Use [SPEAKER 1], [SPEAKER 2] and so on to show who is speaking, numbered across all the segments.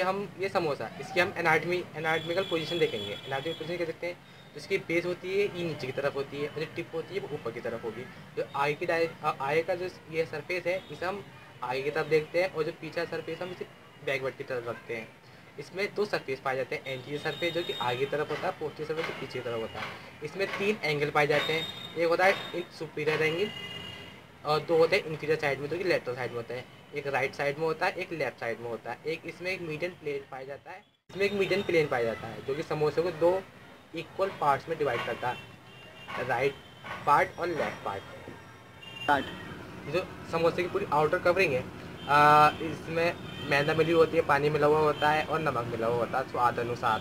[SPEAKER 1] हम ये समोसा, इसकी हम एनाटॉमिकल पोजीशन देखेंगे। एनाटॉमिकल पोजीशन क्या देखते हैं, तो इसकी बेस होती है ये नीचे की तरफ होती है और जो टिप होती है वो ऊपर की तरफ होगी। जो आगे का जो ये सरफेस है इसे हम आगे की तरफ देखते हैं और जो पीछे सरफेस हम इसे बैकवर्ड की तरफ रखते हैं। इसमें दो सरफेस पाए जाते हैं, एंटीरियर सरफेस जो कि आगे की तरफ होता है, पोस्टीरियर सरफेस जो पीछे की तरफ होता है। इसमें 3 एंगल पाए जाते हैं, एक होता है सुपीरियर एंगल और 2 होते हैं इन्फीरियर साइड में जो कि लेटरल साइड में होता है। एक राइट साइड में होता है, एक लेफ्ट साइड में होता है। इसमें एक मीडियन प्लेन पाया जाता है, जो कि समोसे को 2 इक्वल पार्ट्स में डिवाइड करता है, राइट पार्ट और लेफ्ट पार्ट। जो समोसे की पूरी आउटर कवरिंग है, इसमें मैदा मिली होती है, पानी मिला हुआ होता है और नमक मिला हुआ होता है स्वाद अनुसार।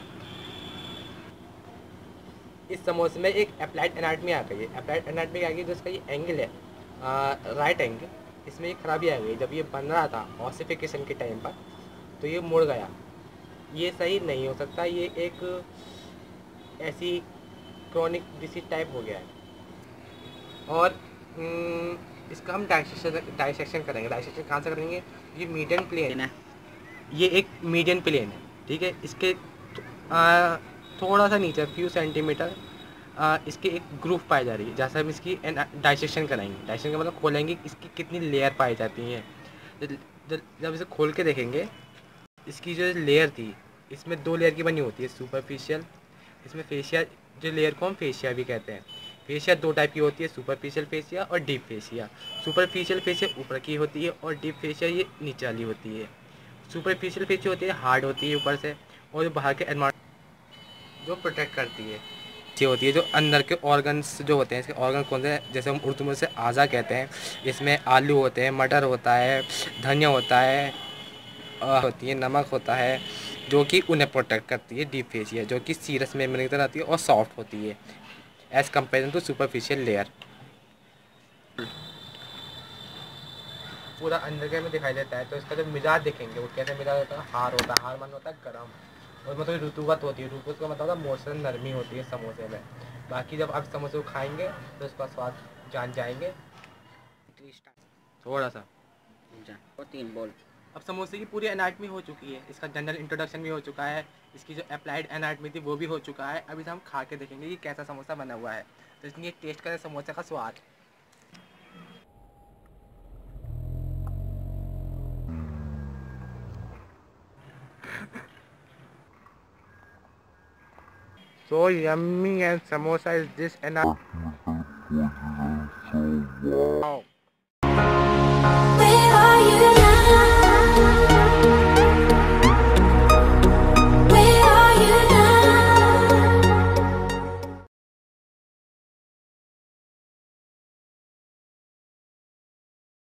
[SPEAKER 1] इस समोसे में एक अप्लाइड एनाटमी आ गई है। अप्लाइड एनाटमी आ गई जिसका ये एंगल है राइट एंगल, इसमें एक खराबी आ गई। जब ये बन रहा था ऑसिफिकेशन के टाइम पर तो ये मुड़ गया, ये सही नहीं हो सकता, ये एक ऐसी क्रॉनिक डिसीज टाइप हो गया है। और इसका हम डाइसेक्शन करेंगे। डाइसेक्शन कहाँ से करेंगे, ये मीडियन प्लेन है, ये एक मीडियन प्लेन है, ठीक है। इसके थोड़ा सा नीचे फ्यू सेंटीमीटर इसकी एक ग्रूव पाई जा रही है, जैसे हम इसकी डाइसेक्शन कराएंगे। डाइसेक्शन का मतलब खोलेंगे इसकी कितनी लेयर पाई जाती हैं। जब इसे खोल के देखेंगे, इसकी जो लेयर थी इसमें 2 लेयर की बनी होती है, सुपरफिशियल, इसमें फेशिया, जो लेयर को हम फेशिया भी कहते हैं। फेशिया 2 टाइप की होती है, सुपरफिशियल फेशिया और डीप फेशिया। सुपरफिशियल फेशिया ऊपर की होती है और डीप फेशिया ये नीचे वाली होती है। सुपरफिशियल फेशिया होती है हार्ड होती है ऊपर से, और जो बाहर के एनवायरनमेंट जो प्रोटेक्ट करती है ये होती है। जो अंदर के ऑर्गन्स जो होते हैं, इसके ऑर्गन कौन से हैं, जैसे हम उर्दू में से आज़ा कहते हैं। इसमें आलू होते हैं, मटर होता है, धनिया होता है, होती है, नमक होता है, जो कि उन्हें प्रोटेक्ट करती है। डीप फेशिया जो कि सीरस मेम्ब्रेन की तरह आती है और सॉफ्ट होती है as comparison to superficial layer. पूरा अंदर के में दिखाई देता है। तो इसका जब मिजाज देखेंगे वो कैसे मिजाज होता है, हार होता है, हार मान होता है गर्म, और मतलब रुतुबत होती है। रुतुबत का मतलब होता है मौसम नरमी होती है समोसे में। बाकी जब आप समोसे को खाएंगे तो उसका स्वाद जान जाएंगे। थोड़ा सा और 3 बोल। अब समोसे की पूरी एनाटमी हो चुकी है, इसका जनरल इंट्रोडक्शन भी हो चुका है, इसकी जो अप्लाइड एनाटमी थी वो भी हो चुका है। अभी हम खा के देखेंगे कि कैसा समोसा बना हुआ है। तो इसलिए टेस्ट करें समोसे का स्वाद। So yummy and samosa is this and